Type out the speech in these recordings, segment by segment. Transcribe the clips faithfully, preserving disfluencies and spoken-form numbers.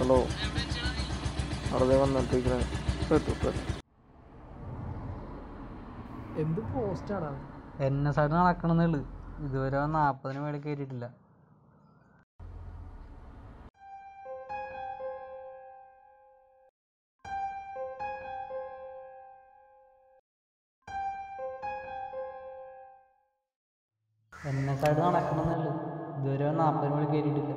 Hello, വെറുതെ വന്നിട്ടിരിക്കണേ. എന്ത് പോസ്റ്റാടാ? N S ആയിട്ട് നടക്കണമെന്നുള്ളു. ഇതുവരെ നാൽപ്പതിന് മേളിൽ കയറിയിട്ടില്ല. എൻ എസ് ആയിട്ട് നടക്കണമെന്നുള്ളു. ഇതുവരെ നാൽപ്പതിന് മേളിൽ കയറിയിട്ടില്ല.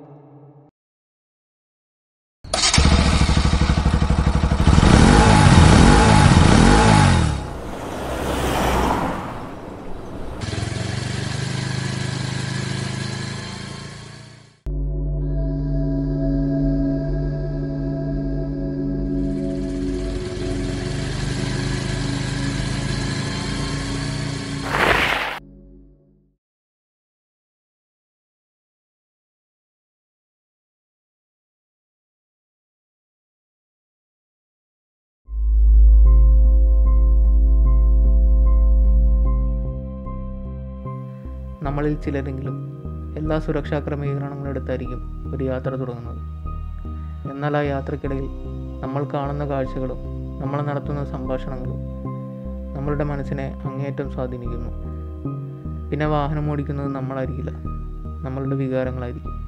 നമ്മളിൽ ചിലരെങ്കിലും എല്ലാ സുരക്ഷാ ക്രമീകരണങ്ങളും എടുത്തായിരിക്കും ഒരു യാത്ര തുടങ്ങുന്നത്. എന്നാൽ ആ യാത്രക്കിടയിൽ നമ്മൾ കാണുന്ന കാഴ്ചകളും നമ്മൾ നടത്തുന്ന സംഭാഷണങ്ങളും നമ്മളുടെ മനസ്സിനെ അങ്ങേയറ്റം സ്വാധീനിക്കുന്നു. പിന്നെ വാഹനം ഓടിക്കുന്നത് നമ്മളായിരിക്കില്ല, നമ്മളുടെ വികാരങ്ങളായിരിക്കും.